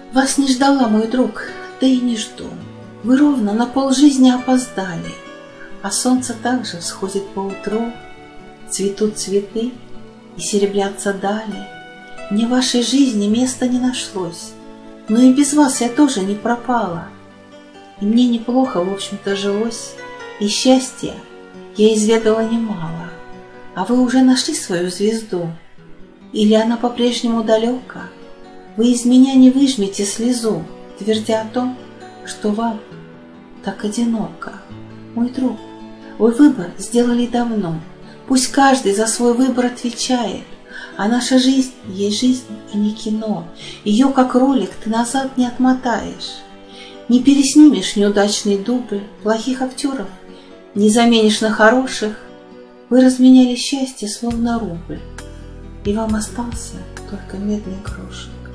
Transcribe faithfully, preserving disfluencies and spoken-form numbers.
Вас не ждала, мой друг, да и не жду. Вы ровно на полжизни опоздали, а солнце также всходит поутру. Цветут цветы и серебрятся дали. Мне в вашей жизни места не нашлось, но и без вас я тоже не пропала. И мне неплохо, в общем-то, жилось, и счастья я изведала немало. А вы уже нашли свою звезду? Или она по-прежнему далека? Вы из меня не выжмете слезу, твердя о том, что вам так одиноко. Мой друг, вы выбор сделали давно. Пусть каждый за свой выбор отвечает. А наша жизнь есть жизнь, а не кино. Ее, как ролик, ты назад не отмотаешь. Не переснимешь неудачный дубль, плохих актеров не заменишь на хороших. Вы разменяли счастье, словно рубль, и вам остался только медный грошик.